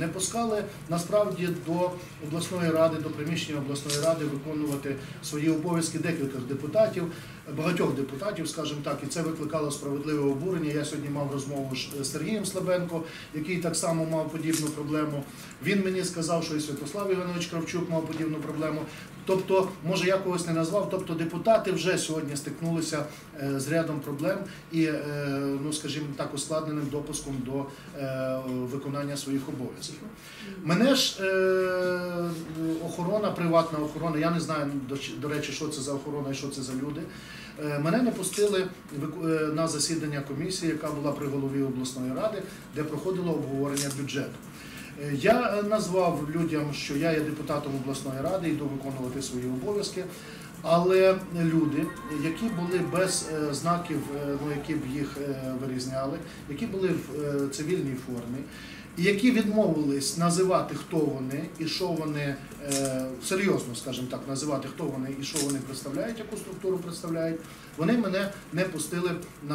не пускали насправді до обласної ради, до приміщення обласної ради виконувати свої обов'язки декілька депутатів, багатьох депутатів, скажімо так, і це викликало справедливе обурення. Я сьогодні мав розмову з Сергієм Слабенко, який так само мав подібну проблему. Він мені сказав, що і Святослав Іванович Кравчук мав подібну проблему. Тобто, може я когось не назвав, тобто депутати вже сьогодні стикнулися з рядом проблем і, ну скажімо так, ускладненим допуском до виконання своїх обов'язків. Мене ж охорона, приватна охорона, я не знаю, до речі, що це за охорона і що це за люди, мене не пустили на засідання комісії, яка була при голові обласної ради, де проходило обговорення бюджету. Я назвав людям, що я є депутатом обласної ради, йду виконувати свої обов'язки, але люди, які були без знаків, ну, які б їх вирізняли, які були в цивільній формі, і які відмовились називати, хто вони і що вони, серйозно, скажімо так, називати, хто вони і що вони представляють, яку структуру представляють, вони мене не пустили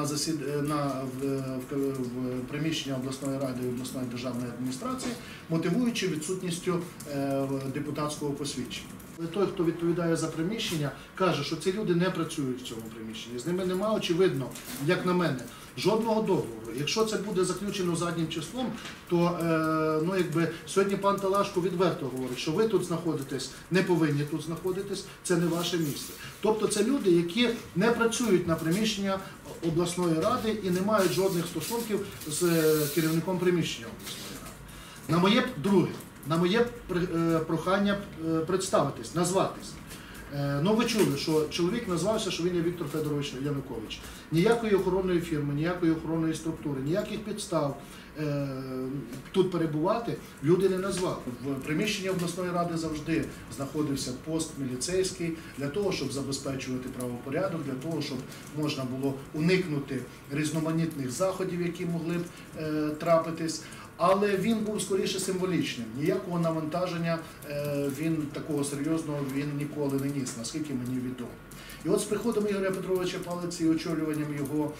в приміщення обласної ради і обласної державної адміністрації, мотивуючи відсутністю депутатського посвідчення. Той, хто відповідає за приміщення, каже, що ці люди не працюють в цьому приміщенні. З ними немає, очевидно, як на мене, жодного договору. Якщо це буде заключено заднім числом, то ну, якби, сьогодні пан Талашко відверто говорить, що ви тут знаходитесь, не повинні тут знаходитись, це не ваше місце. Тобто це люди, які не працюють на приміщення обласної ради і не мають жодних стосунків з керівником приміщення обласної ради. На моє прохання представитись, назватись. Ну, ви чули, що чоловік назвався, що він є Віктор Федорович Янукович. Ніякої охоронної фірми, ніякої охоронної структури, ніяких підстав тут перебувати люди не назвали. В приміщенні обласної ради завжди знаходився пост міліцейський для того, щоб забезпечувати правопорядок, для того, щоб можна було уникнути різноманітних заходів, які могли б трапитись. Але він був скоріше символічним. Ніякого навантаження він такого серйозного він ніколи не ніс, наскільки мені відомо. І от з приходом Ігоря Петровича Палиці і очолюванням його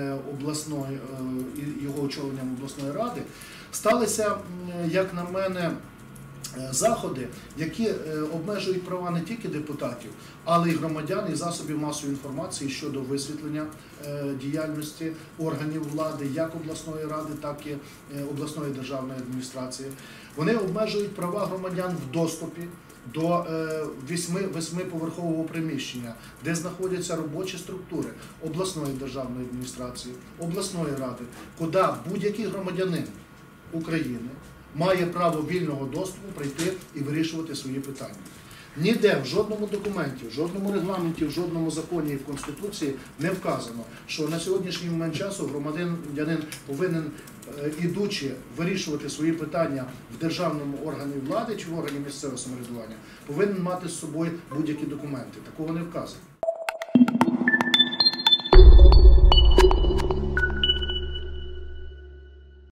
очолюванням обласної ради сталися, як на мене, заходи, які обмежують права не тільки депутатів, але й громадян і засобів масової інформації щодо висвітлення діяльності органів влади, як обласної ради, так і обласної державної адміністрації. Вони обмежують права громадян в доступі до 8-поверхового приміщення, де знаходяться робочі структури обласної державної адміністрації, обласної ради, куди будь-який громадянин України має право вільного доступу прийти і вирішувати свої питання. Ніде, в жодному документі, в жодному регламенті, в жодному законі і в Конституції не вказано, що на сьогоднішній момент часу громадянин повинен, ідучи вирішувати свої питання в державному органі влади чи в органі місцевого самоврядування, повинен мати з собою будь-які документи. Такого не вказано.